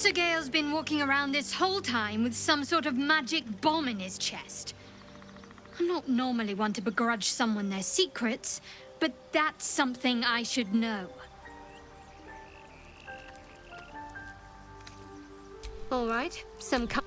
Sir Gale's been walking around this whole time with some sort of magic bomb in his chest. I'm not normally one to begrudge someone their secrets, but that's something I should know. All right, some